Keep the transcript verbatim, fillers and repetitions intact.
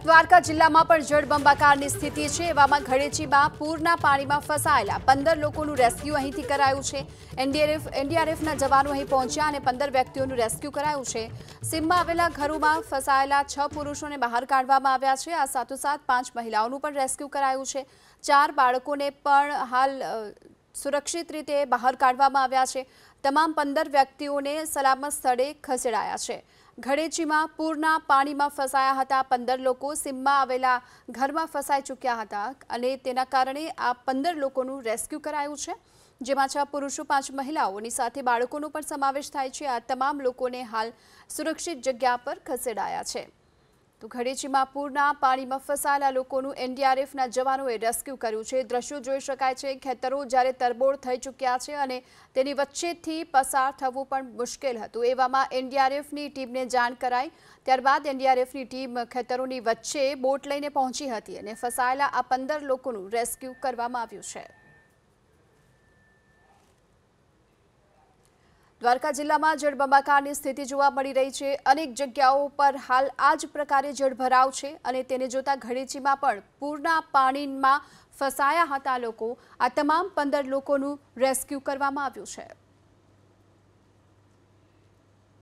દ્વારકા જિલ્લામાં પણ જળબંબાકારની સ્થિતિ છે। એવામાં ઘડેચીમાં પૂરના પાણીમાં ફસાયેલા પંદર લોકોનું રેસ્ક્યુ અહીંથી કરાયું છે। એનડીઆરએફ એનડીઆરએફના જવાનો અહીં પહોંચ્યા અને પંદર વ્યક્તિઓનું રેસ્ક્યુ કરાયું છે। સીમમાં આવેલા ઘરોમાં ફસાયેલા છ પુરુષોને બહાર કાઢવામાં આવ્યા છે। આ સાથોસાથ પાંચ મહિલાઓનું પણ રેસ્ક્યુ કરાયું છે। ચાર બાળકોને પણ હાલ સુરક્ષિત રીતે બહાર કાઢવામાં આવ્યા છે। તમામ પંદર વ્યક્તિઓને સલામત સ્થળે ખસેડાયા છે। ઘડેચીમાં પૂરના પાણીમાં ફસાયા હતા પંદર લોકો સીમમાં આવેલા ઘરમાં ફસાઈ ચૂક્યા હતા અને તેના કારણે આ પંદર લોકોનું રેસ્ક્યુ કરાયું છે, જેમાં છ પુરુષો પાંચ મહિલાઓની સાથે બાળકોનો પણ સમાવેશ થાય છે। આ તમામ લોકોને હાલ સુરક્ષિત જગ્યા પર ખસેડાયા છે। તો ઘડેચીમાં પૂરના પાણીમાં ફસાયેલા લોકોનું એનડીઆરએફના જવાનોએ રેસ્ક્યુ કર્યું છે। દ્રશ્યો જોઈ શકાય છે, ખેતરો જ્યારે તરબોળ થઈ ચૂક્યા છે અને તેની વચ્ચેથી પસાર થવું પણ મુશ્કેલ હતું। એવામાં એનડીઆરએફની ટીમને જાણ કરાઈ, ત્યારબાદ એનડીઆરએફની ટીમ ખેતરોની વચ્ચે બોટ લઈને પહોંચી હતી અને ફસાયેલા આ પંદર લોકોનું રેસ્ક્યુ કરવામાં આવ્યું છે। દ્વારકા જિલ્લામાં જળબંબાકારની સ્થિતિ જોવા મળી રહી છે। અનેક જગ્યાઓ પર હાલ આ જ પ્રકારે જળભરાવ છે અને તેને જોતા ઘડેચીમાં પણ પૂરના પાણીમાં ફસાયા હતા લોકો। આ તમામ પંદર લોકોનું રેસ્ક્યુ કરવામાં આવ્યું છે।